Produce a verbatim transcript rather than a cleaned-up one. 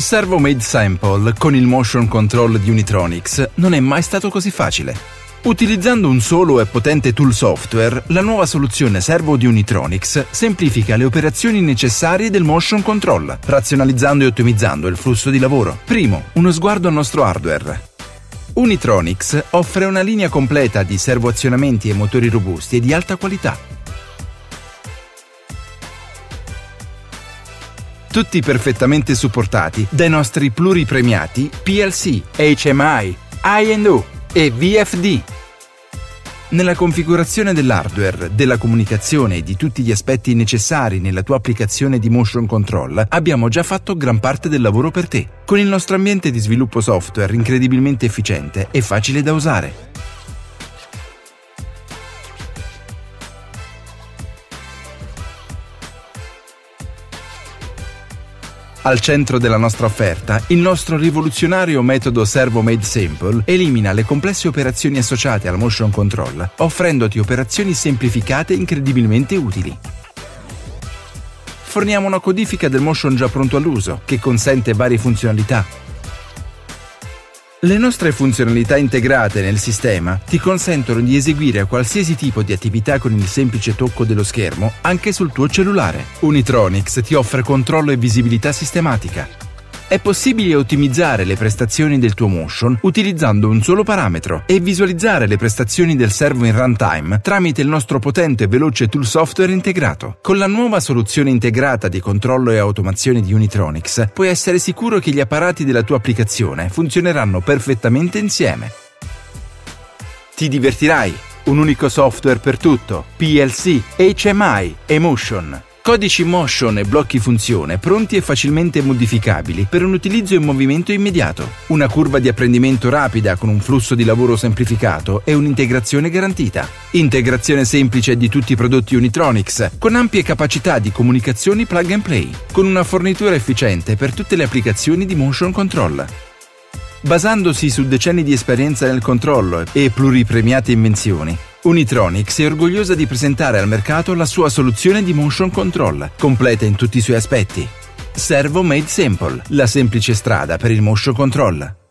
Servo Made Simple con il motion control di Unitronics non è mai stato così facile. Utilizzando un solo e potente tool software, la nuova soluzione servo di Unitronics semplifica le operazioni necessarie del motion control, razionalizzando e ottimizzando il flusso di lavoro. Primo, uno sguardo al nostro hardware. Unitronics offre una linea completa di servoazionamenti e motori robusti e di alta qualità. Tutti perfettamente supportati dai nostri pluripremiati P L C, H M I, I and O e V F D. Nella configurazione dell'hardware, della comunicazione e di tutti gli aspetti necessari nella tua applicazione di motion control, abbiamo già fatto gran parte del lavoro per te, con il nostro ambiente di sviluppo software incredibilmente efficiente e facile da usare. Al centro della nostra offerta, il nostro rivoluzionario metodo Servo Made Simple elimina le complesse operazioni associate al motion control, offrendoti operazioni semplificate e incredibilmente utili. Forniamo una codifica del motion già pronto all'uso, che consente varie funzionalità. Le nostre funzionalità integrate nel sistema ti consentono di eseguire qualsiasi tipo di attività con il semplice tocco dello schermo, anche sul tuo cellulare. Unitronics ti offre controllo e visibilità sistematica. È possibile ottimizzare le prestazioni del tuo motion utilizzando un solo parametro e visualizzare le prestazioni del servo in runtime tramite il nostro potente e veloce tool software integrato. Con la nuova soluzione integrata di controllo e automazione di Unitronics puoi essere sicuro che gli apparati della tua applicazione funzioneranno perfettamente insieme. Ti divertirai! Un unico software per tutto, P L C, H M I e Motion. Codici motion e blocchi funzione pronti e facilmente modificabili per un utilizzo in movimento immediato. Una curva di apprendimento rapida con un flusso di lavoro semplificato e un'integrazione garantita. Integrazione semplice di tutti i prodotti Unitronics, con ampie capacità di comunicazioni plug and play, con una fornitura efficiente per tutte le applicazioni di motion control. Basandosi su decenni di esperienza nel controllo e pluripremiate invenzioni, Unitronics è orgogliosa di presentare al mercato la sua soluzione di motion control, completa in tutti i suoi aspetti. Servo Made Simple, la semplice strada per il motion control.